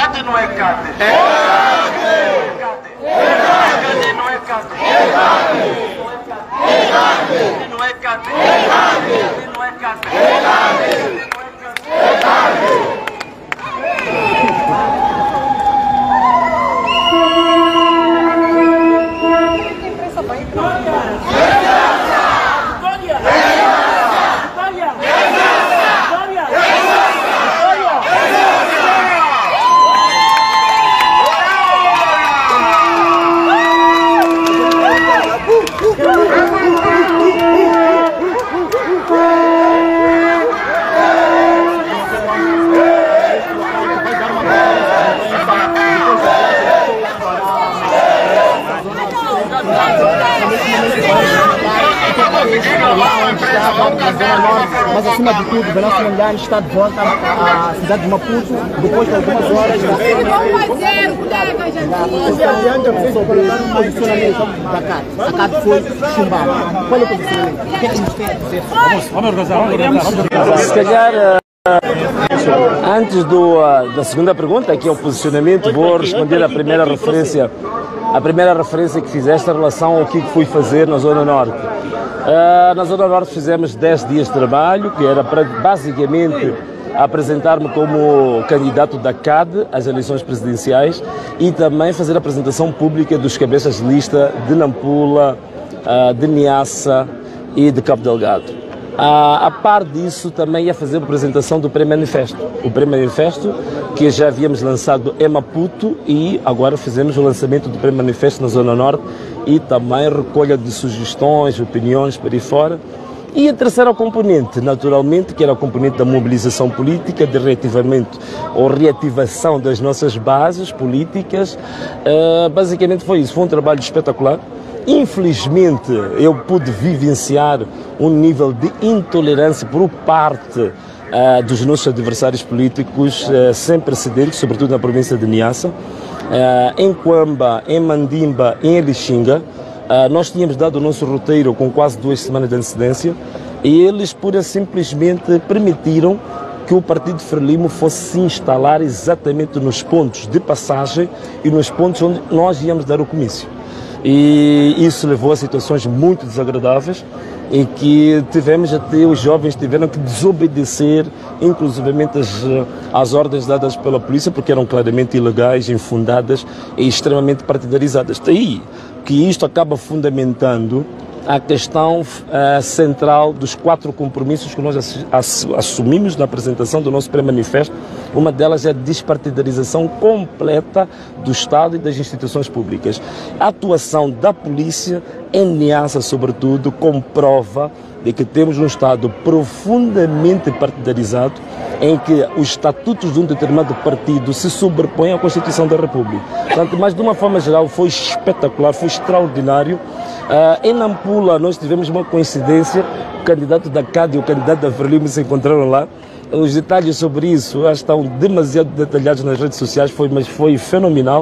CAD não é CAD. CAD não é CAD. Não é CAD. Não é CAD. Mas acima de tudo, o Venâncio Mondlane está de volta à cidade de Maputo depois de algumas horas sobre o posicionamento da CAD. A CAD foi chumbada. Qual é o posicionamento? O que é que nos tem a dizer? Vamos. Se calhar, antes da segunda pergunta, que é o posicionamento, vou responder à primeira referência. A primeira referência que fizeste em relação ao que fui fazer na Zona Norte. Na Zona Norte fizemos 10 dias de trabalho, que era para basicamente apresentar-me como candidato da CAD às eleições presidenciais e também fazer a apresentação pública dos cabeças de lista de Nampula, de Niassa e de Cabo Delgado. A par disso, também ia fazer a apresentação do pré-manifesto. O pré-manifesto que já havíamos lançado em Maputo e agora fizemos o lançamento do pré-manifesto na Zona Norte e também recolha de sugestões, opiniões para aí fora. E a terceira componente, naturalmente, que era a componente da mobilização política, de reativamento ou reativação das nossas bases políticas, basicamente foi isso. Foi um trabalho espetacular. Infelizmente, eu pude vivenciar um nível de intolerância por parte dos nossos adversários políticos sem precedentes, sobretudo na província de Niassa, em Quamba, em Mandimba, em Lixinga. Nós tínhamos dado o nosso roteiro com quase 2 semanas de antecedência e eles pura simplesmente permitiram que o Partido Frelimo fosse se instalar exatamente nos pontos de passagem e nos pontos onde nós íamos dar o comício. E isso levou a situações muito desagradáveis em que tivemos até os jovens tiveram que desobedecer inclusivamente as ordens dadas pela polícia porque eram claramente ilegais, infundadas e extremamente partidarizadas. Daí que isto acaba fundamentando a questão central dos 4 compromissos que nós assumimos na apresentação do nosso pré-manifesto. Uma delas é a despartidarização completa do Estado e das instituições públicas. A atuação da polícia em Niassa, sobretudo, comprova de que temos um Estado profundamente partidarizado, em que os estatutos de um determinado partido se sobrepõem à Constituição da República. Portanto, mas de uma forma geral foi espetacular, foi extraordinário. Em Nampula nós tivemos uma coincidência, o candidato da CAD e o candidato da Frelimo se encontraram lá. Os detalhes sobre isso estão demasiado detalhados nas redes sociais, mas foi fenomenal.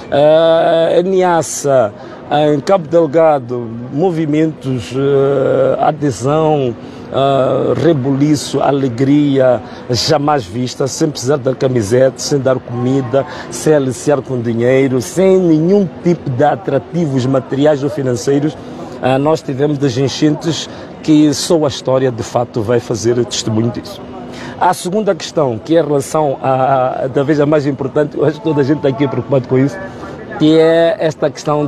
Em Niassa, em Cabo Delgado, movimentos, adesão, rebuliço, alegria jamais vista, sem precisar dar camiseta, sem dar comida, sem aliciar com dinheiro, sem nenhum tipo de atrativos materiais ou financeiros. Nós tivemos das enchentes que só a história de fato vai fazer testemunho disso. A segunda questão, que é a relação talvez a mais importante, eu acho que toda a gente está aqui preocupado com isso, que é esta questão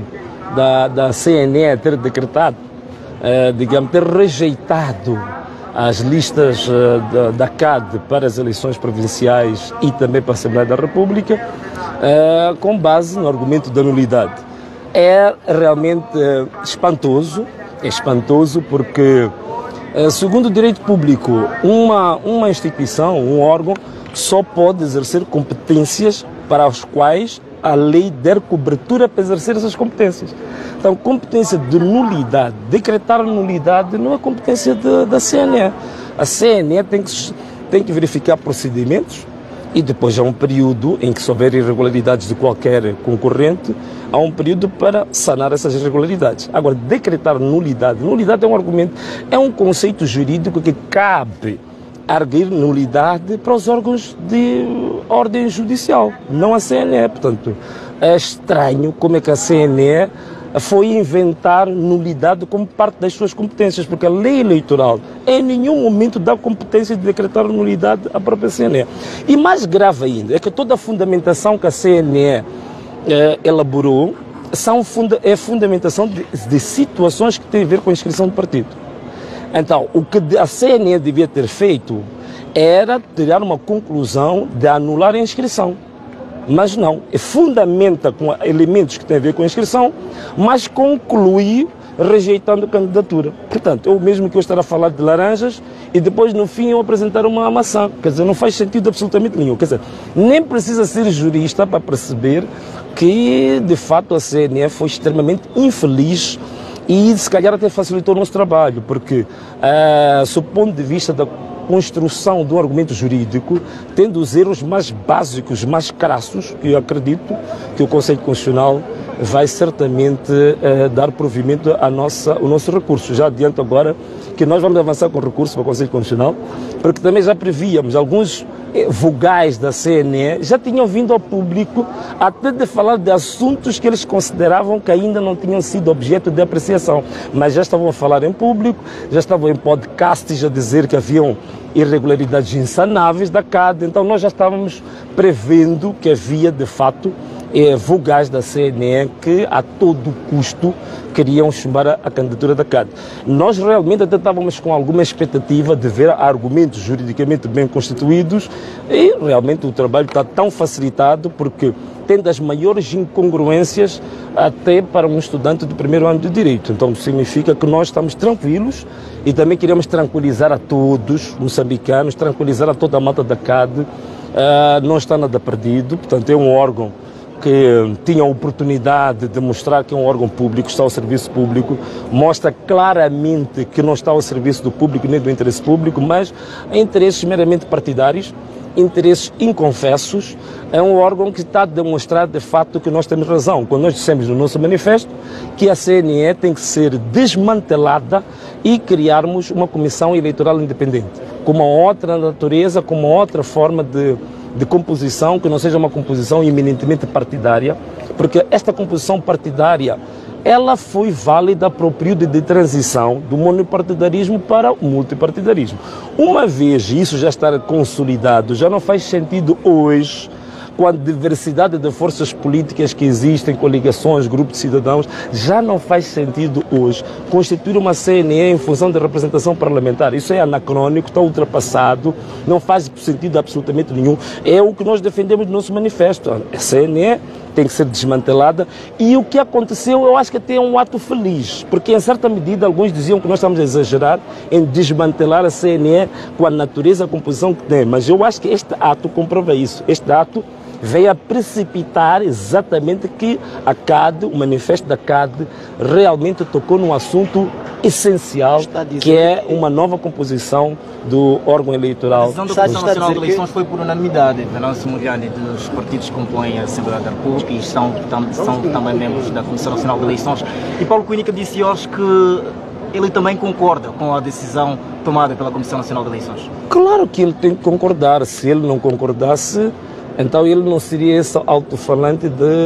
da CNE ter decretado, digamos, ter rejeitado as listas da CAD para as eleições provinciais e também para a Assembleia da República, com base no argumento da nulidade. É realmente espantoso, porque, segundo o direito público, uma instituição, um órgão, só pode exercer competências para as quais a lei der cobertura para exercer essas competências. Então, competência de nulidade, decretar nulidade não é competência da CNE. A CNE tem que verificar procedimentos e depois há um período em que, se houver irregularidades de qualquer concorrente, há um período para sanar essas irregularidades. Agora, decretar nulidade é um argumento, é um conceito jurídico que cabe arguir nulidade para os órgãos de ordem judicial, não a CNE. Portanto, é estranho como é que a CNE foi inventar nulidade como parte das suas competências, porque a lei eleitoral em nenhum momento dá competência de decretar nulidade à própria CNE. E mais grave ainda, é que toda a fundamentação que a CNE elaborou é fundamentação de situações que têm a ver com a inscrição do partido. Então, o que a CNE devia ter feito era tirar uma conclusão de anular a inscrição. Mas não, fundamenta com elementos que têm a ver com a inscrição, mas conclui rejeitando a candidatura. Portanto, eu mesmo que eu estar a falar de laranjas e depois no fim eu apresentar uma maçã. Quer dizer, não faz sentido absolutamente nenhum. Quer dizer, nem precisa ser jurista para perceber que de fato a CNE foi extremamente infeliz e se calhar até facilitou o nosso trabalho, porque sob o ponto de vista da construção de um argumento jurídico, tendo os erros mais básicos, mais crassos, que eu acredito que o Conselho Constitucional vai certamente dar provimento ao nosso recurso. Já adianto agora que nós vamos avançar com o recurso para o Conselho Constitucional, porque também já prevíamos alguns vogais da CNE, já tinham vindo ao público até de falar de assuntos que eles consideravam que ainda não tinham sido objeto de apreciação, mas já estavam a falar em público, já estavam em podcasts a dizer que haviam irregularidades insanáveis da CAD, então nós já estávamos prevendo que havia de fato vogais da CNE que a todo custo queriam chumbar a candidatura da CAD. Nós realmente até estávamos com alguma expectativa de ver argumentos juridicamente bem constituídos e realmente o trabalho está tão facilitado porque tem das maiores incongruências até para um estudante do primeiro ano de Direito. Então significa que nós estamos tranquilos e também queremos tranquilizar a todos moçambicanos, tranquilizar a toda a malta da CAD, não está nada perdido, portanto é um órgão que tinha a oportunidade de mostrar que é um órgão público, está ao serviço público, mostra claramente que não está ao serviço do público nem do interesse público, mas a interesses meramente partidários, interesses inconfessos. É um órgão que está a demonstrar de fato que nós temos razão. Quando nós dissemos no nosso manifesto que a CNE tem que ser desmantelada e criarmos uma comissão eleitoral independente, com uma outra natureza, com uma outra forma de composição, que não seja uma composição eminentemente partidária, porque esta composição partidária ela foi válida para o período de transição do monopartidarismo para o multipartidarismo. Uma vez isso já estar consolidado, já não faz sentido hoje, com a diversidade de forças políticas que existem, coligações, grupos de cidadãos, já não faz sentido hoje constituir uma CNE em função da representação parlamentar. Isso é anacrônico, está ultrapassado, não faz sentido absolutamente nenhum. É o que nós defendemos no nosso manifesto. A CNE tem que ser desmantelada e o que aconteceu eu acho que até é um ato feliz, porque em certa medida alguns diziam que nós estamos a exagerar em desmantelar a CNE com a natureza, a composição que tem, mas eu acho que este ato comprova isso. Este ato veio a precipitar exatamente que a CAD, o manifesto da CAD, realmente tocou num assunto essencial, que é uma nova composição do órgão eleitoral. A decisão da Comissão Nacional de Eleições foi por unanimidade. Venâncio Mouriane, dos partidos que compõem a Assembleia da República e são também membros da Comissão Nacional de Eleições. E Paulo Cuínica disse hoje que ele também concorda com a decisão tomada pela Comissão Nacional de Eleições. Claro que ele tem que concordar. Se ele não concordasse, então ele não seria esse alto-falante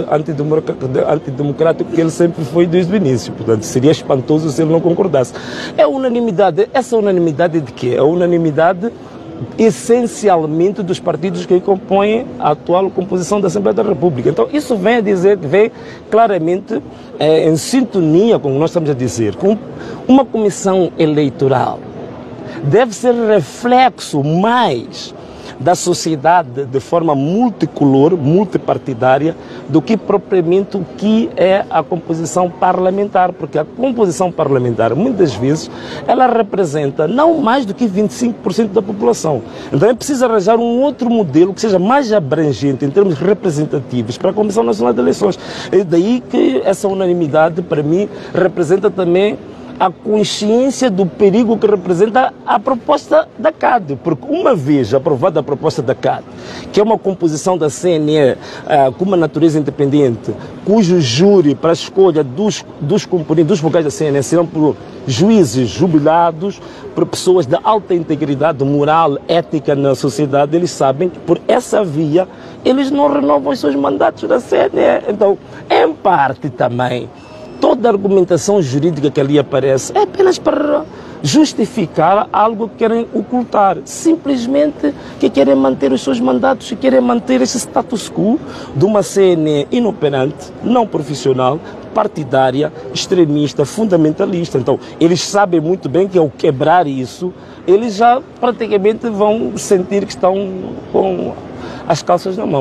antidemocrático que ele sempre foi desde o início. Portanto, seria espantoso se ele não concordasse. É unanimidade. Essa unanimidade de quê? É a unanimidade essencialmente dos partidos que compõem a atual composição da Assembleia da República. Então isso vem a dizer, vem claramente em sintonia com o que nós estamos a dizer, com uma comissão eleitoral deve ser reflexo mais da sociedade de forma multicolor, multipartidária, do que propriamente o que é a composição parlamentar, porque a composição parlamentar, muitas vezes, ela representa não mais do que 25% da população. Então é preciso arranjar um outro modelo que seja mais abrangente em termos representativos para a Comissão Nacional de Eleições. É daí que essa unanimidade, para mim, representa também a consciência do perigo que representa a proposta da CAD, porque uma vez aprovada a proposta da CAD, que é uma composição da CNE com uma natureza independente, cujo júri para a escolha dos componentes, dos vocais da CNE serão por juízes jubilados, por pessoas de alta integridade moral, ética na sociedade, eles sabem que por essa via eles não renovam os seus mandatos da CNE. Então, em parte também, toda a argumentação jurídica que ali aparece é apenas para justificar algo que querem ocultar. Simplesmente que querem manter os seus mandatos e querem manter esse status quo de uma CNE inoperante, não profissional, partidária, extremista, fundamentalista. Então, eles sabem muito bem que ao quebrar isso, eles já praticamente vão sentir que estão com as calças na mão.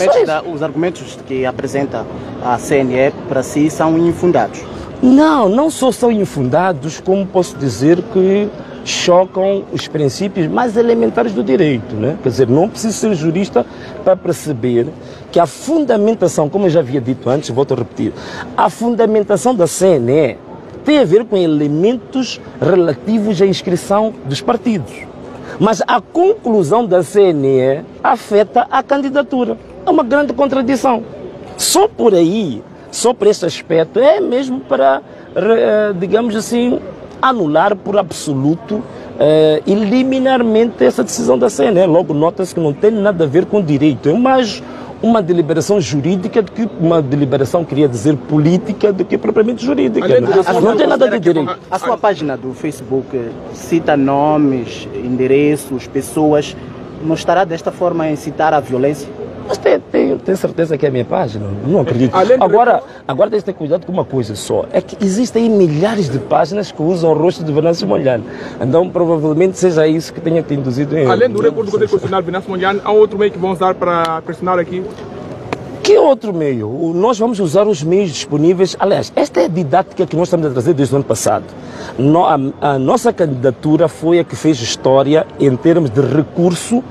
Os argumentos que apresenta a CNE para si são infundados? Não só são infundados, como posso dizer que chocam os princípios mais elementares do direito, né? Quer dizer, não preciso ser jurista para perceber que a fundamentação, como eu já havia dito antes, volto a repetir, a fundamentação da CNE tem a ver com elementos relativos à inscrição dos partidos. Mas a conclusão da CNE afeta a candidatura. É uma grande contradição. Só por aí, só por esse aspecto, é mesmo para, digamos assim, anular por absoluto e liminarmente essa decisão da CNE. Logo nota-se que não tem nada a ver com direito. É mais uma deliberação jurídica do que uma deliberação, queria dizer, política do que propriamente jurídica. Não tem nada de direito. A sua página do Facebook cita nomes, endereços, pessoas. Não estará desta forma a incitar a violência? Mas tenho certeza que é a minha página, não acredito. Agora tem que ter cuidado com uma coisa só, é que existem aí milhares de páginas que usam o rosto de Venâncio Mondlane. Então provavelmente seja isso que tenha te induzido em... Além do recurso do constitucional Venâncio Mondlane, há outro meio que vão usar para pressionar aqui? Que outro meio? Nós vamos usar os meios disponíveis. Aliás, esta é a didática que nós estamos a trazer desde o ano passado. A nossa candidatura foi a que fez história em termos de recurso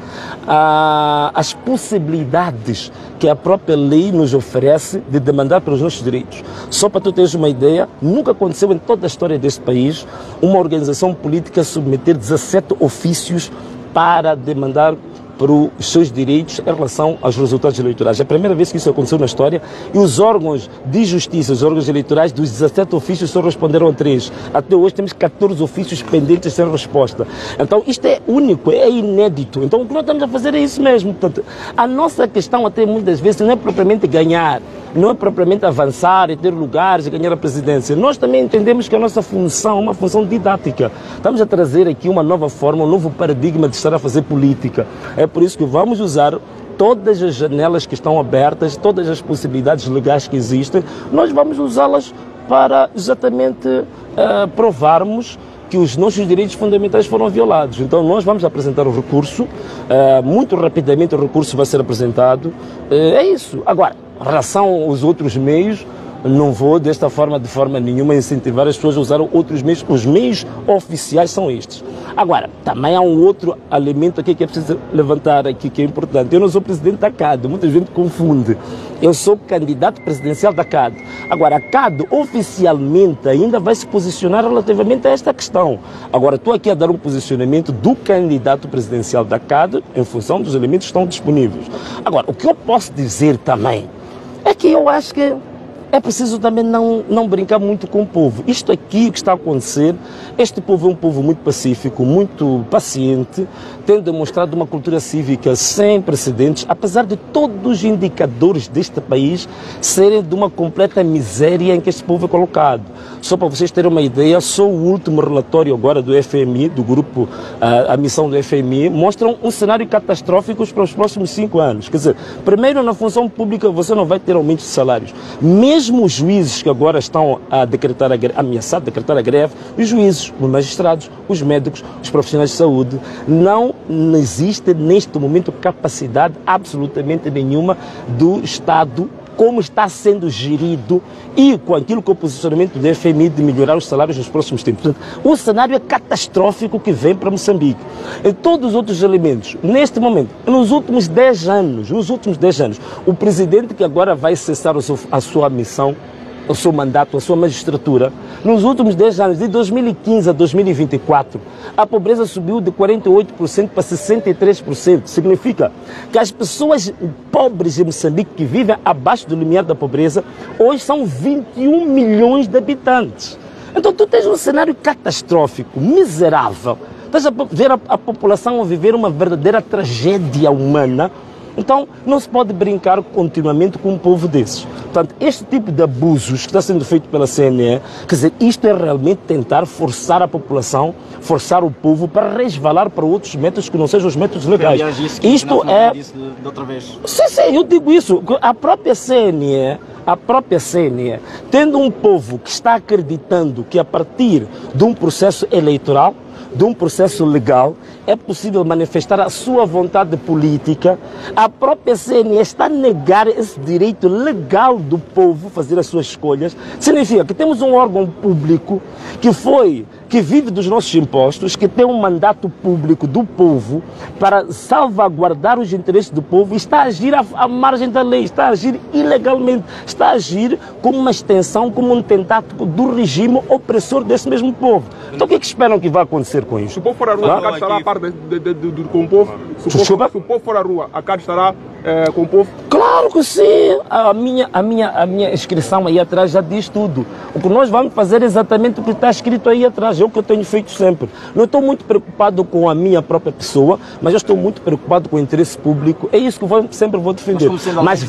às possibilidades que a própria lei nos oferece de demandar pelos nossos direitos. Só para tu teres uma ideia, nunca aconteceu em toda a história deste país uma organização política submeter 17 ofícios para demandar para os seus direitos em relação aos resultados eleitorais. É a primeira vez que isso aconteceu na história e os órgãos de justiça, os órgãos eleitorais, dos 17 ofícios só responderam a 3. Até hoje temos 14 ofícios pendentes sem resposta. Então isto é único, é inédito. Então o que nós estamos a fazer é isso mesmo. Portanto, a nossa questão até muitas vezes não é propriamente ganhar, não é propriamente avançar e ter lugares e ganhar a presidência. Nós também entendemos que a nossa função é uma função didática. Estamos a trazer aqui uma nova forma, um novo paradigma de estar a fazer política. É por isso que vamos usar todas as janelas que estão abertas, todas as possibilidades legais que existem, nós vamos usá-las para exatamente provarmos que os nossos direitos fundamentais foram violados. Então nós vamos apresentar o recurso, muito rapidamente o recurso vai ser apresentado, é isso. Agora, em relação aos outros meios, não vou de forma nenhuma incentivar as pessoas a usar outros meios, os meios oficiais são estes. Agora, também há um outro elemento aqui que é preciso levantar aqui, que é importante. Eu não sou presidente da CAD, muita gente confunde. Eu sou candidato presidencial da CAD. Agora, a CAD oficialmente ainda vai se posicionar relativamente a esta questão. Agora, estou aqui a dar um posicionamento do candidato presidencial da CAD em função dos elementos que estão disponíveis. Agora, o que eu posso dizer também é que eu acho que é preciso também não brincar muito com o povo. Isto aqui, o que está a acontecer, este povo é um povo muito pacífico, muito paciente, tem demonstrado uma cultura cívica sem precedentes, apesar de todos os indicadores deste país serem de uma completa miséria em que este povo é colocado. Só para vocês terem uma ideia, só o último relatório agora do FMI, do grupo, a missão do FMI, mostram um cenário catastrófico para os próximos 5 anos. Quer dizer, primeiro na função pública você não vai ter aumento de salários. Mesmo os juízes que agora estão a ameaçar decretar a greve, os juízes, os magistrados, os médicos, os profissionais de saúde, não existe neste momento capacidade absolutamente nenhuma do Estado, como está sendo gerido e com aquilo que é o posicionamento do FMI de melhorar os salários nos próximos tempos. Portanto, o cenário é catastrófico que vem para Moçambique. E todos os outros elementos, neste momento, nos últimos 10 anos, o presidente que agora vai cessar a sua missão, o seu mandato, a sua magistratura, nos últimos 10 anos, de 2015 a 2024, a pobreza subiu de 48% para 63%. Significa que as pessoas pobres em Moçambique que vivem abaixo do limiar da pobreza, hoje são 21 milhões de habitantes. Então tu tens um cenário catastrófico, miserável. Estás a ver a população a viver uma verdadeira tragédia humana. Então, não se pode brincar continuamente com um povo desses. Portanto, este tipo de abusos que está sendo feito pela CNE, quer dizer, isto é realmente tentar forçar a população, forçar o povo para resvalar para outros métodos que não sejam os métodos legais. Isto é... disse de outra vez. Sim, eu digo isso. A própria CNE, tendo um povo que está acreditando que a partir de um processo eleitoral, de um processo legal, é possível manifestar a sua vontade política, a própria CNE está a negar esse direito legal do povo fazer as suas escolhas. Significa que temos um órgão público que vive dos nossos impostos, que tem um mandato público do povo para salvaguardar os interesses do povo e está a agir à margem da lei, está a agir ilegalmente, está a agir como uma extensão, como um tentáculo do regime opressor desse mesmo povo. Então o que é que esperam que vai acontecer com isso? Se o povo for à rua, a CAD estará a par com o povo? Se o povo for à rua, a CAD estará com o povo? Claro que sim! A minha inscrição aí atrás já diz tudo. O que nós vamos fazer é exatamente o que está escrito aí atrás, é o que eu tenho feito sempre. Não estou muito preocupado com a minha própria pessoa, mas eu estou muito preocupado com o interesse público. É isso que eu sempre vou defender. Mas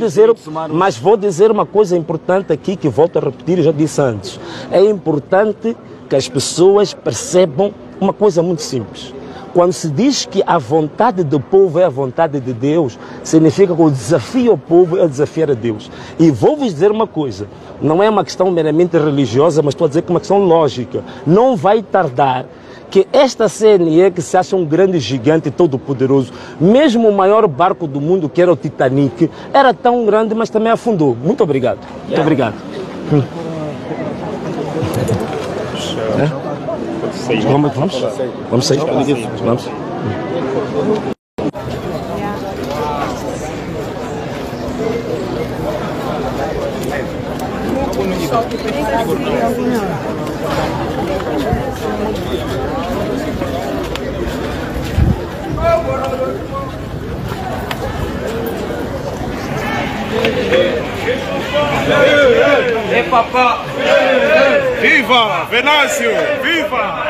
vou dizer uma coisa importante aqui, que volto a repetir, já disse antes. É importante que as pessoas percebam uma coisa muito simples. Quando se diz que a vontade do povo é a vontade de Deus, significa que o desafio ao povo é desafiar a Deus. E vou-vos dizer uma coisa, não é uma questão meramente religiosa, mas estou a dizer que é uma questão lógica. Não vai tardar que esta CNE, que se acha um grande gigante todo-poderoso, mesmo o maior barco do mundo, que era o Titanic, era tão grande, mas também afundou. Muito obrigado. Muito obrigado. Vamos sair. Vamos. Ei, papá! Viva! Venâncio! Viva!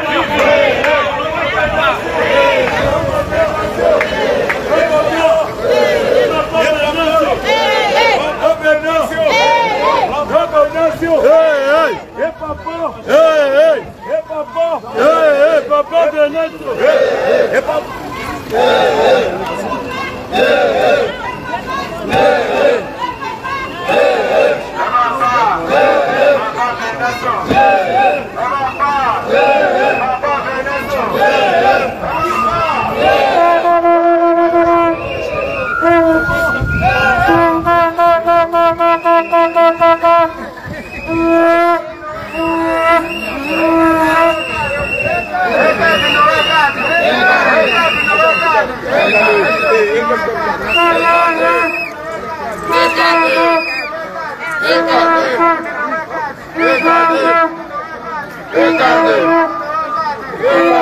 Ei,